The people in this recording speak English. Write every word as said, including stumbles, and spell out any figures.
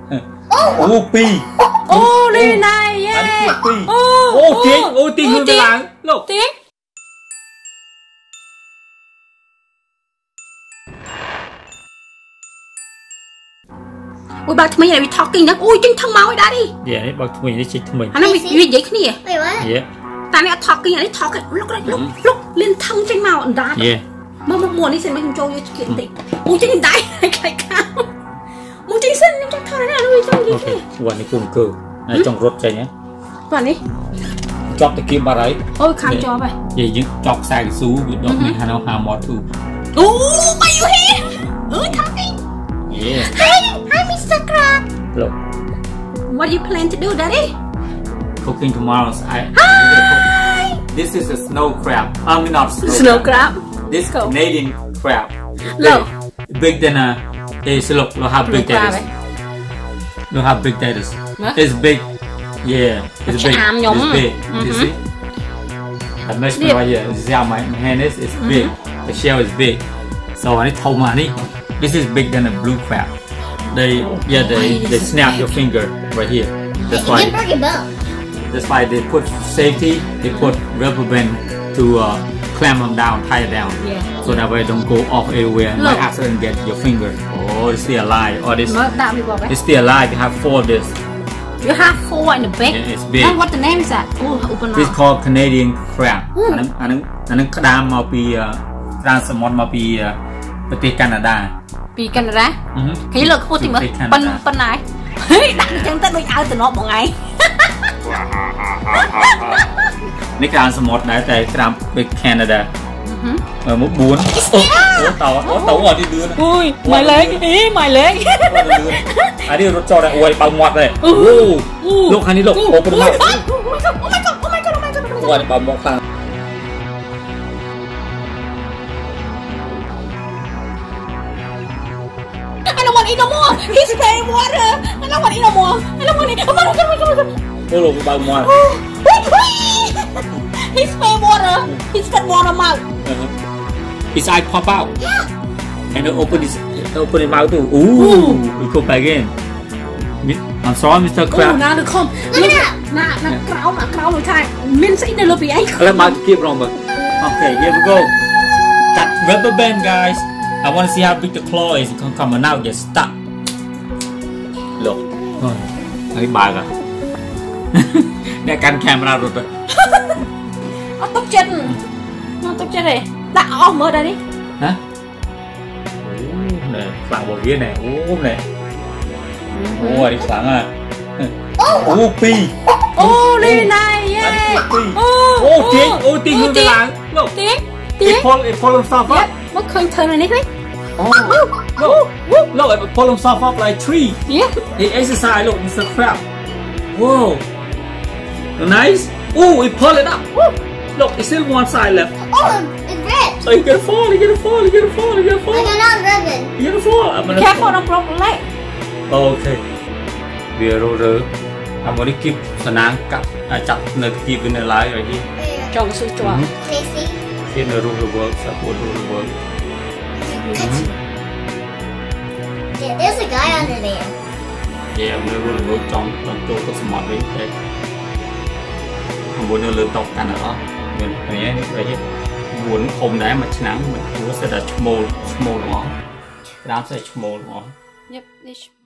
ô pi ô đi này yeah ô tiếng ô tiếng hơn là lộc tiếng ôi bà thằng này bị talking đó ôi chân thằng máu đã đi dạ đấy bà thằng này chết thằng mình anh nói bị gì cái này dạ ta này talking này talking lúc lúc lúc lên thằng chân máu anh đã mà một mùa này xem mấy thằng trâu vô kiện tị ôi chân đại cái cao một chân xinh nhưng chắc thôi nào lui trong gì thế วันนี้cùng cử trong rốt chạy nhé วันนี้ chọc cái kim bà đấy ôi khám cho vậy vậy nhưng chọc sai cái xú bị đốt mình hà nào hà mọt thu oh my you here ừ talking yeah hi hi Mister Crab look what do you plan to do daddy cooking tomorrow I hi this is a snow crab I mean not snow, snow crab this Canadian crab look big than a is look look how big that is look how big that is it's big yeah it's big it's big you see I measured right here you see how my hand is it's big the shell is big so I told money this is big than a blue crab they yeah they they snap your finger right here that's why that's why they put safety they put rubber band to uh, clamp them down, tie it down, yeah. So that way don't go off everywhere. By accident get your finger. Oh, it's still alive. Or this, it's still alive. You have four of this. You have four in the back. Yeah, it's big. And what the name is that? Oh, open up. This is called Canadian crab. And and and and Canada មកពី transport មកពី ប្រទេសកាណាដា ពី កាណាដា គេលើកខ្ពស់តិចមើលប៉ុណ្ប៉ុណ្ណាហេដាក់អញ្ចឹងទៅដូចឲ្យតំណបងឯង នេះ transport ដែរតែ Trump ពី Canada មក bốn អូតោអូតោអត់ទីលឿនអូយម៉ៃលេងអីម៉ៃលេងអានេះរត់ចោលដែរអូយបើមាត់ដែរអូលោកខាងនេះលោកអូប៉ុណ្ណា Oh my god oh my god oh my god oh my god អូយបើមកខាង I don't want to eat no more. He's spraying water. I don't want to eat no more. I don't want to eat. Oh my god, oh my god, oh my god. Oh, look, about one. He sprayed water. He spit water out. Uh-huh. His eye pop out. Yeah. And then open his open his mouth too. Ooh, we go back in. I'm sorry, Mister Crab. Oh, now the come. Look at that. Nah, nah, crown, nah, crown. We can't. Men say the lobby. Let me keep wrong, but okay, here we go. That rubber band, guys. I want to see how big the claw is. It can come and now get stuck. Look. Oh, I bag ah. Để căn camera rồi tôi. Nó tóc chân. Nó tóc chân này. Đã ôm mở đây đi. Hả? Này, phẳng một viên này. Ô này. Ô đi phẳng à. Ô pi. Ô đi này. Ô tiếng, ô tiếng hơn cái làng. Look. Tiếng. Tiếng. It pull, it pull himself up. What can you turn on anything? Oh, look, look, it pull himself up like tree. Yeah. He exercise. Look, Mister Crab. Whoa. Nice. Oh, he pull it up. Woo. Look, it's still one side left. Oh, it's red. So you gotta fall, you gotta fall, you gotta fall, you gotta fall. I got another ribbon. You gotta fall. I'm gonna careful on broken leg. Okay. We're roller. I'm gonna keep the nang cut. I chop the keep in the light right here. Trong sự chua. Tasty. In the roller work, support roller work. Yeah, there's a guy under there. Yeah, I'm gonna roller work trong trong chỗ có smart đấy. Đây. Không muốn nó lớn tóc cả nữa. Mình này đây chứ. Muốn không đá mà nắng mình chúa sẽ là small small nó. Đám sẽ small nó. Yep, this